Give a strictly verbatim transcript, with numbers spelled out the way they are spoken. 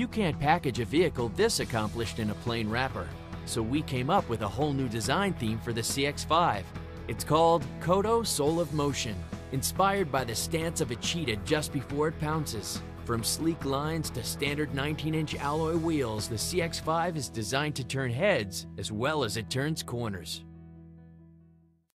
You can't package a vehicle this accomplished in a plain wrapper, so we came up with a whole new design theme for the C X five. It's called Kodo Soul of Motion, inspired by the stance of a cheetah just before it pounces. From sleek lines to standard nineteen inch alloy wheels, the C X five is designed to turn heads as well as it turns corners.